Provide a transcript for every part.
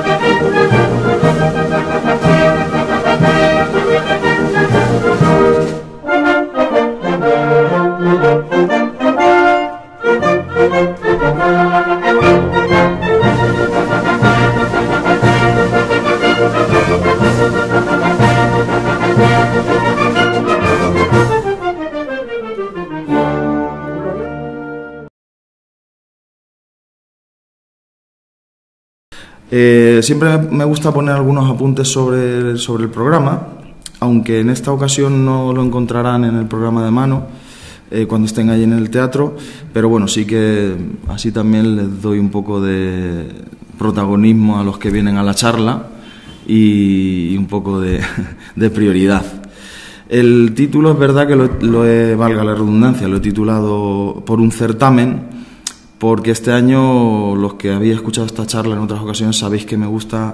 Siempre me gusta poner algunos apuntes sobre el programa, aunque en esta ocasión no lo encontrarán en el programa de mano cuando estén allí en el teatro, pero bueno, sí que así también les doy un poco de protagonismo a los que vienen a la charla y un poco de prioridad. El título es verdad que valga la redundancia, lo he titulado por un certamen, porque este año, los que habéis escuchado esta charla en otras ocasiones, sabéis que me gusta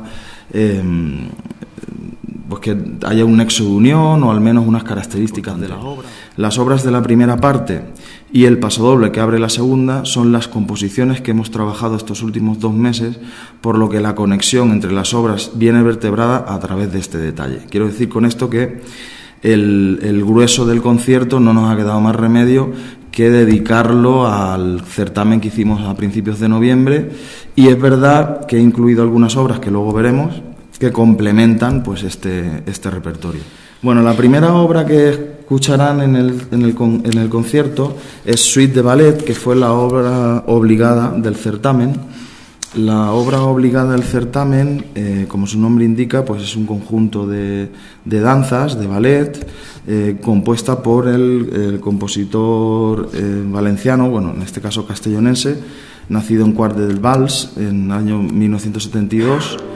pues que haya un nexo de unión o al menos unas características de la obra. Las obras de la primera parte y el pasodoble que abre la segunda son las composiciones que hemos trabajado estos últimos 2 meses, por lo que la conexión entre las obras viene vertebrada a través de este detalle. Quiero decir con esto que el grueso del concierto no nos ha quedado más remedio que dedicarlo al certamen que hicimos a principios de noviembre, y es verdad que he incluido algunas obras que luego veremos que complementan pues este repertorio. Bueno, la primera obra que escucharán en el concierto es Suite de Ballet, que fue la obra obligada del certamen. La obra obligada del certamen, como su nombre indica, pues es un conjunto de danzas, de ballet, compuesta por el compositor valenciano, bueno, en este caso castellonense, nacido en Quart del Vals en el año 1972,